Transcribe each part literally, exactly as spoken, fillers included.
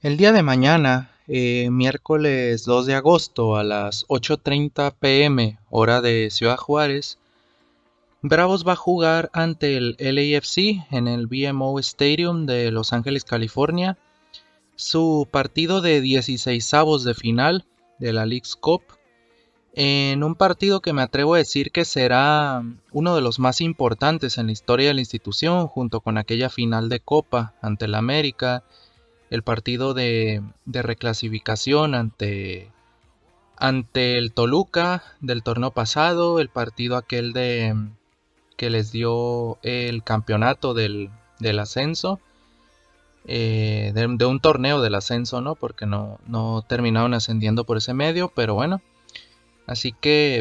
El día de mañana, eh, miércoles dos de agosto a las ocho treinta pm, hora de Ciudad Juárez, Bravos va a jugar ante el L A F C en el B M O Stadium de Los Ángeles, California, su partido de dieciseisavos de final de la Leagues Cup, en un partido que me atrevo a decir que será uno de los más importantes en la historia de la institución, junto con aquella final de Copa ante el América, el partido de, de reclasificación ante, ante el Toluca del torneo pasado, el partido aquel de que les dio el campeonato del, del ascenso, eh, de, de, un torneo del ascenso, ¿no? Porque no, no terminaron ascendiendo por ese medio, pero bueno. Así que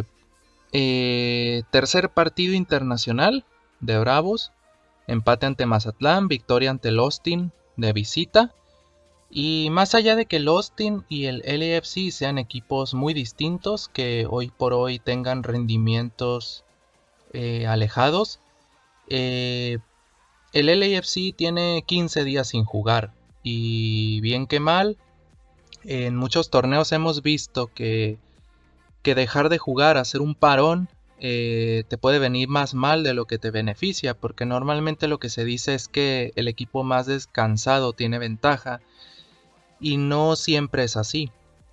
eh, tercer partido internacional de Bravos, empate ante Mazatlán, victoria ante el Austin de visita. Y más allá de que el Austin y el L A F C sean equipos muy distintos, que hoy por hoy tengan rendimientos eh, alejados, eh, el L A F C tiene quince días sin jugar. Y bien que mal, en muchos torneos hemos visto que, que dejar de jugar, hacer un parón, eh, te puede venir más mal de lo que te beneficia, porque normalmente lo que se dice es que el equipo más descansado tiene ventaja. Y no siempre es así.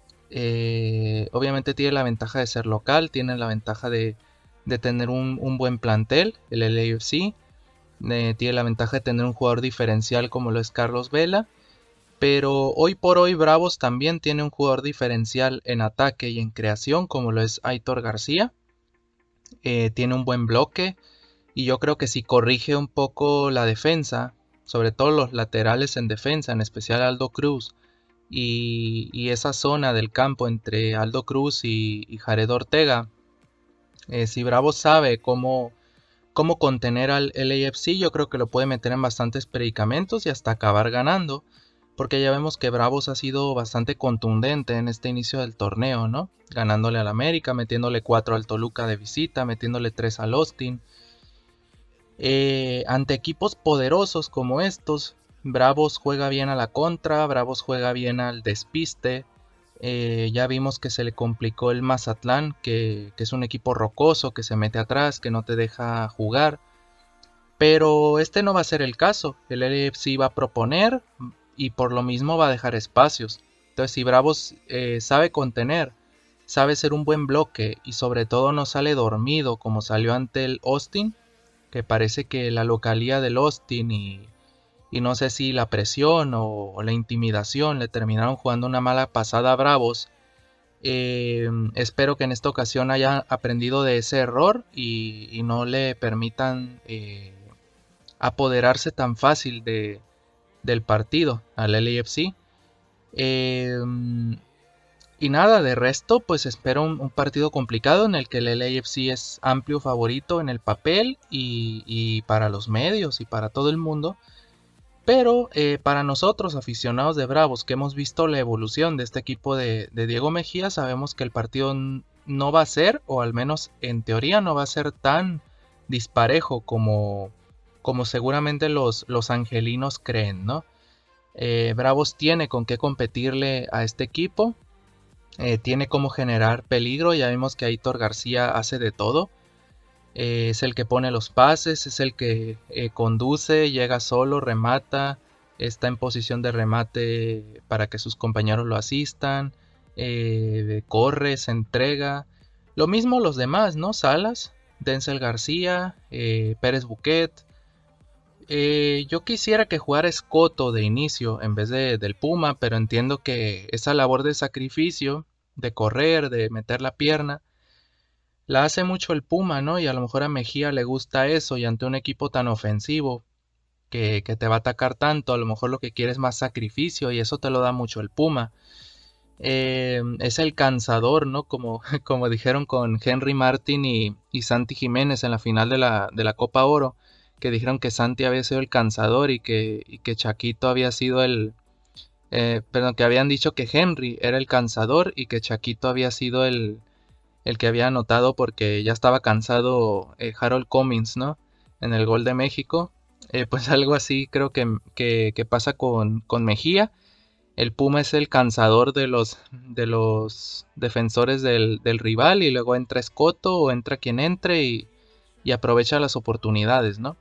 Eh, obviamente tiene la ventaja de ser local, tiene la ventaja de, de tener un, un, buen plantel, el L A F C. Eh, tiene la ventaja de tener un jugador diferencial como lo es Carlos Vela. Pero hoy por hoy Bravos también tiene un jugador diferencial en ataque y en creación como lo es Aitor García. Eh, tiene un buen bloque y yo creo que si corrige un poco la defensa, sobre todo los laterales en defensa, en especial Aldo Cruz, Y, y esa zona del campo entre Aldo Cruz y, y Jared Ortega, eh, si Bravo sabe cómo, cómo contener al L A F C, yo creo que lo puede meter en bastantes predicamentos y hasta acabar ganando, porque ya vemos que Bravos ha sido bastante contundente en este inicio del torneo, ¿no? Ganándole al América, metiéndole cuatro al Toluca de visita, metiéndole tres al Austin. Eh, ante equipos poderosos como estos, Bravos juega bien a la contra, Bravos juega bien al despiste. Eh, ya vimos que se le complicó el Mazatlán, que, que es un equipo rocoso, que se mete atrás, que no te deja jugar. Pero este no va a ser el caso. El L A F C va a proponer y por lo mismo va a dejar espacios. Entonces si Bravos eh, sabe contener, sabe ser un buen bloque y sobre todo no sale dormido como salió ante el Austin, que parece que la localía del Austin y, y no sé si la presión o, o la intimidación le terminaron jugando una mala pasada a Bravos. Eh, espero que en esta ocasión haya aprendido de ese error y, y no le permitan eh, apoderarse tan fácil de, del partido al L A F C. Eh, y nada, de resto, pues espero un, un partido complicado en el que el L A F C es amplio favorito en el papel y, y para los medios y para todo el mundo. Pero eh, para nosotros, aficionados de Bravos, que hemos visto la evolución de este equipo de, de Diego Mejía, sabemos que el partido no va a ser, o al menos en teoría no va a ser tan disparejo como, como seguramente los, los angelinos creen, ¿no? Eh, Bravos tiene con qué competirle a este equipo. Eh, tiene como generar peligro. Ya vimos que Aitor García hace de todo. Eh, es el que pone los pases, es el que eh, conduce, llega solo, remata, está en posición de remate para que sus compañeros lo asistan, eh, corre, se entrega. Lo mismo los demás, ¿no? Salas, Denzel García, eh, Pérez Buquet. Eh, yo quisiera que jugara Escoto de inicio en vez de, del Puma, pero entiendo que esa labor de sacrificio, de correr, de meter la pierna, la hace mucho el Puma, ¿no? Y a lo mejor a Mejía le gusta eso y ante un equipo tan ofensivo que, que te va a atacar tanto, a lo mejor lo que quiere es más sacrificio y eso te lo da mucho el Puma. Eh, es el cansador, ¿no? Como, como dijeron con Henry Martin y, y Santi Jiménez en la final de la, de la Copa Oro, que dijeron que Santi había sido el cansador y que, y que Chaquito había sido el... Eh, perdón, que habían dicho que Henry era el cansador y que Chaquito había sido el, el que había anotado porque ya estaba cansado eh, Harold Cummings, ¿no? En el gol de México. Eh, pues algo así creo que, que, que pasa con, con Mejía. El Puma es el cansador de los, de los defensores del, del rival y luego entra Escoto o entra quien entre y, y aprovecha las oportunidades, ¿no?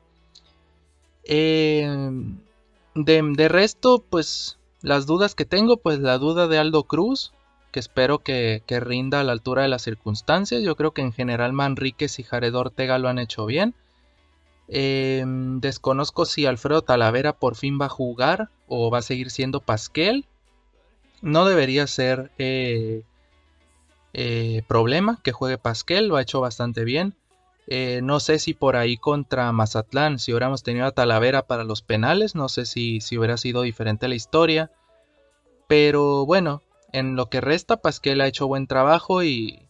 Eh, de, de resto, pues las dudas que tengo, pues la duda de Aldo Cruz, que espero que, que rinda a la altura de las circunstancias. Yo creo que en general Manríquez y Jared Ortega lo han hecho bien. Eh, desconozco si Alfredo Talavera por fin va a jugar o va a seguir siendo Pasquel. No debería ser eh, eh, problema que juegue Pasquel, lo ha hecho bastante bien. Eh, no sé si por ahí contra Mazatlán, si hubiéramos tenido a Talavera para los penales, no sé si, si hubiera sido diferente la historia. Pero bueno, en lo que resta, Pasquel ha hecho buen trabajo y,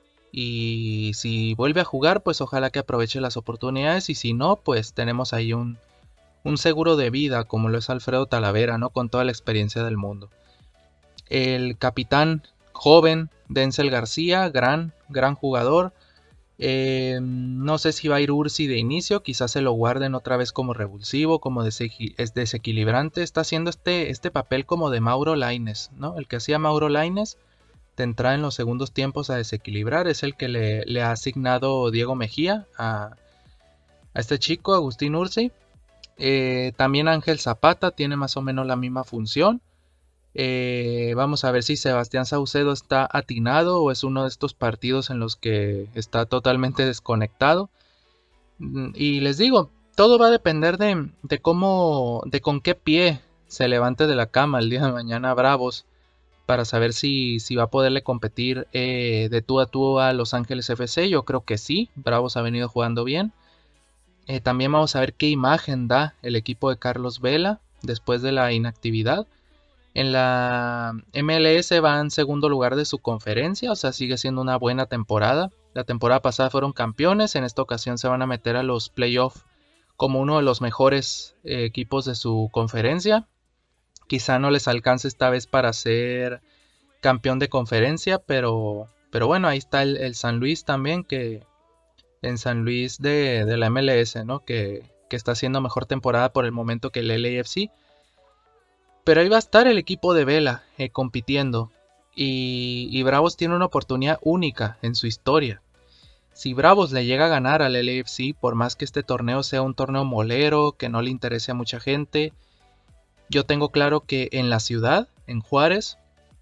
y si vuelve a jugar, pues ojalá que aproveche las oportunidades. Y si no, pues tenemos ahí un, un seguro de vida, como lo es Alfredo Talavera, ¿no? Con toda la experiencia del mundo. El capitán joven, Denzel García, gran, gran jugador. Eh, no sé si va a ir Ursi de inicio, quizás se lo guarden otra vez como revulsivo, como desequi es desequilibrante. Está haciendo este, este papel como de Mauro Lainez, ¿no? El que hacía Mauro Lainez de entrar en los segundos tiempos a desequilibrar, es el que le, le ha asignado Diego Mejía a, a este chico, Agustín Ursi. Eh, también Ángel Zapata tiene más o menos la misma función. Eh, vamos a ver si Sebastián Saucedo está atinado o es uno de estos partidos en los que está totalmente desconectado. Mm, Y les digo, todo va a depender de, de cómo, de con qué pie se levante de la cama el día de mañana Bravos para saber si, si va a poderle competir eh, de tú a tú a Los Ángeles F C. Yo creo que sí, Bravos ha venido jugando bien. Eh, también vamos a ver qué imagen da el equipo de Carlos Vela después de la inactividad. En la M L S va en segundo lugar de su conferencia, o sea, sigue siendo una buena temporada. La temporada pasada fueron campeones, en esta ocasión se van a meter a los playoffs como uno de los mejores eh, equipos de su conferencia. Quizá no les alcance esta vez para ser campeón de conferencia, pero, pero bueno, ahí está el, el San Luis también, que en San Luis de, de la M L S, ¿no? Que, que está haciendo mejor temporada por el momento que el L A F C. Pero ahí va a estar el equipo de Vela eh, compitiendo. Y, y Bravos tiene una oportunidad única en su historia. Si Bravos le llega a ganar al L A F C, por más que este torneo sea un torneo molero, que no le interese a mucha gente, yo tengo claro que en la ciudad, en Juárez,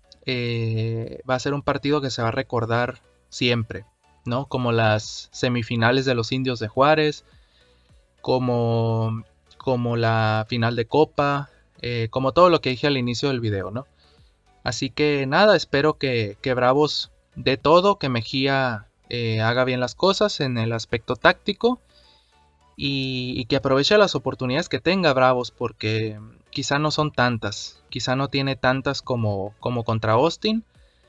eh, va a ser un partido que se va a recordar siempre, ¿no? Como las semifinales de los Indios de Juárez, como, como la final de Copa, eh, como todo lo que dije al inicio del video, ¿no? Así que nada, espero que, que Bravos dé todo, que Mejía eh, haga bien las cosas en el aspecto táctico y, y que aproveche las oportunidades que tenga Bravos, porque quizá no son tantas, quizá no tiene tantas como, como contra Austin.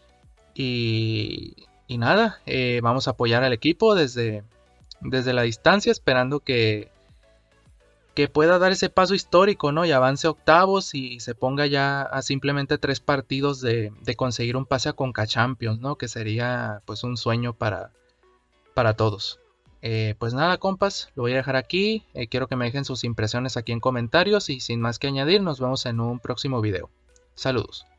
Y, y nada, eh, vamos a apoyar al equipo desde, desde la distancia, esperando que, que pueda dar ese paso histórico, ¿no? Y avance a octavos y se ponga ya a simplemente tres partidos de, de conseguir un pase a Conca Champions, ¿no? Que sería pues un sueño para, para todos. Eh, pues nada, compas, lo voy a dejar aquí. Eh, quiero que me dejen sus impresiones aquí en comentarios y sin más que añadir, nos vemos en un próximo video. Saludos.